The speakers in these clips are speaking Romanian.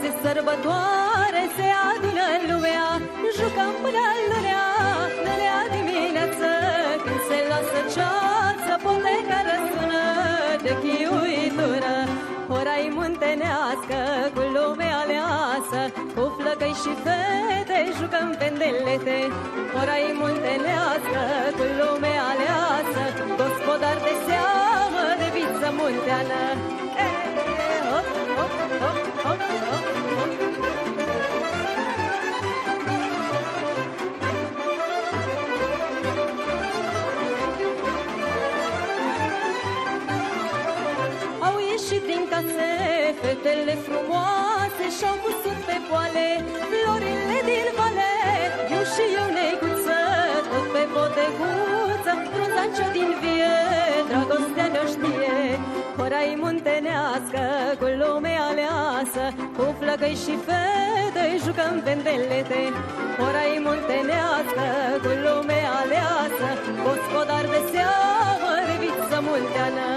ce sărbătoare se adună lumea, jucăm până lunea dimineață, când se lasă ceață, poteca răsună de chiuitură. Horai muntenească cu lume aleasă, cu flăcăi și fete jucăm pendelete. Horai muntenească cu lume aleasă, gospodar de seamă de viță munteană. Hop, hop, hop, hop, hop, hop. Au ieșit din case fetele frumoase și-au cusut pe poale florile din vale. Eu și eu, neicuță, tot pe potecuță, frunzanciu din vie, dragostea ne știe. Horai muntenească cu lume aleasă, cu flăcăi și fete jucăm pendelete. Horai muntenească cu lume aleasă, gospodar de seamă de viță munteană.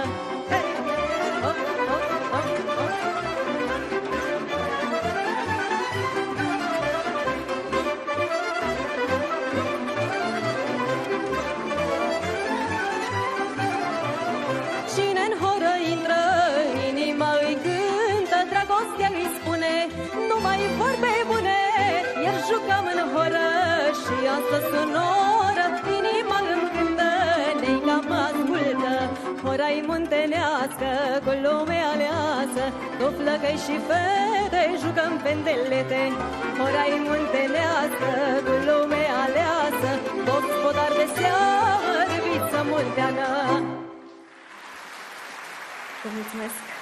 Cine-n horă intră, inima îi cântă, dragostea îi spune numai vorbe bune. Iar jucăm în horă și asta sonoră, inima îmi cântă, neica mă ascultă. Horai muntenească cu lume aleasă, cu flăcăi și fete jucăm pendelete. Horai muntenească cu lume aleasă, gospodar de seamă de viță munteană. Vă mulțumesc!